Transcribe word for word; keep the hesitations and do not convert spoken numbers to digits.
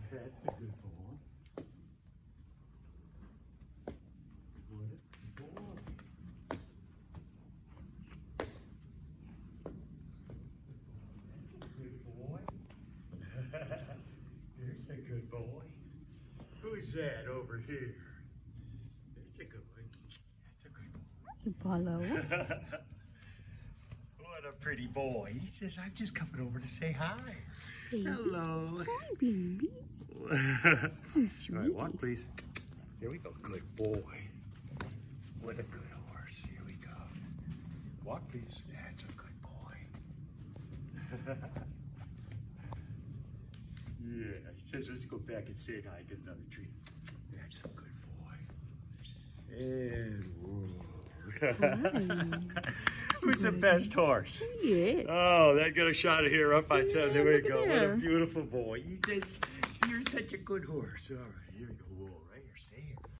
That's a good boy. What a good boy. Good boy. There's a good boy. Who's that over here? That's a good one. That's a good boy. Apollo. What a pretty boy. He says, I'm just coming over to say hi. Baby. Hello. Hi, baby. All right, walk, please. Here we go. Good boy. What a good horse. Here we go. Walk, please. That's a good boy. Yeah, he says, let's go back and say hi, get another treat. That's a good boy. And whoa. Who's the best horse? Yes. Oh, that got a shot of here up. I tell you, there we look go. at What there. a beautiful boy. You just, you're such a good horse. All right, here we go. Whoa, right here. Stay here.